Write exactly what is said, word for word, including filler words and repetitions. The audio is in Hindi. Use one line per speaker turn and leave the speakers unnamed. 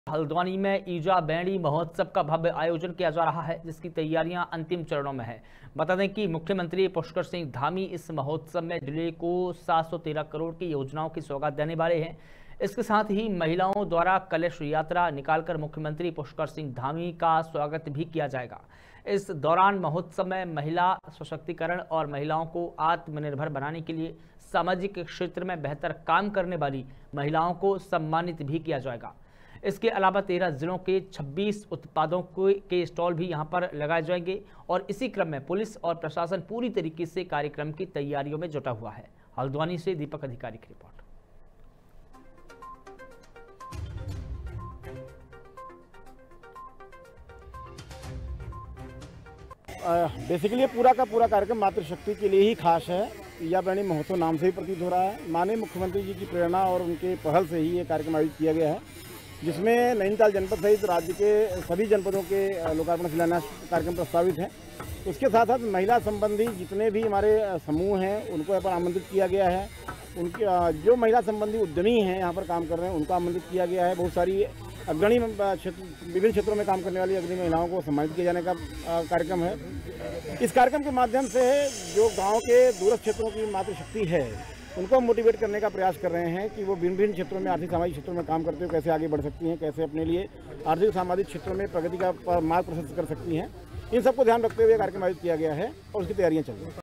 हल्द्वानी में ईजा बैंडी महोत्सव का भव्य आयोजन किया जा रहा है, जिसकी तैयारियां अंतिम चरणों में है। बता दें कि मुख्यमंत्री पुष्कर सिंह धामी इस महोत्सव में जिले को सात सौ तेरह करोड़ की योजनाओं की सौगात देने वाले हैं। इसके साथ ही महिलाओं द्वारा कलश यात्रा निकालकर मुख्यमंत्री पुष्कर सिंह धामी का स्वागत भी किया जाएगा। इस दौरान महोत्सव में महिला सशक्तिकरण और महिलाओं को आत्मनिर्भर बनाने के लिए सामाजिक क्षेत्र में बेहतर काम करने वाली महिलाओं को सम्मानित भी किया जाएगा। इसके अलावा तेरह जिलों के छब्बीस उत्पादों के स्टॉल भी यहां पर लगाए जाएंगे और इसी क्रम में पुलिस और प्रशासन पूरी तरीके से कार्यक्रम की तैयारियों में जुटा हुआ है। हल्द्वानी से दीपक अधिकारी की रिपोर्ट।
बेसिकली पूरा का पूरा कार्यक्रम मातृशक्ति के लिए ही खास है। ईजा बैंडी महोत्सव नाम से ही प्रतीत हो रहा है। माननीय मुख्यमंत्री जी की प्रेरणा और उनके पहल से ही ये कार्यक्रम आयोजित किया गया है, जिसमें नैनीताल जनपद सहित राज्य के सभी जनपदों के लोकार्पण शिलान्यास कार्यक्रम प्रस्तावित हैं। उसके साथ साथ महिला संबंधी जितने भी हमारे समूह हैं उनको यहाँ पर आमंत्रित किया गया है। उनके जो महिला संबंधी उद्यमी हैं यहाँ पर काम कर रहे हैं उनको आमंत्रित किया गया है। बहुत सारी अग्रणी क्षेत्र विभिन्न क्षेत्रों में काम करने वाली अग्रणी महिलाओं को सम्मानित किए जाने का कार्यक्रम है। इस कार्यक्रम के माध्यम से जो गाँव के दूरस्थ क्षेत्रों की मातृशक्ति है उनको मोटिवेट करने का प्रयास कर रहे हैं कि वो भिन्न भिन्न क्षेत्रों में आर्थिक सामाजिक क्षेत्रों में काम करते हुए कैसे आगे बढ़ सकती हैं, कैसे अपने लिए आर्थिक सामाजिक क्षेत्रों में प्रगति का मार्ग प्रशस्त कर सकती हैं। इन सबको ध्यान रखते हुए कार्यक्रम आयोजित किया गया है और उसकी तैयारियां चल रही हैं।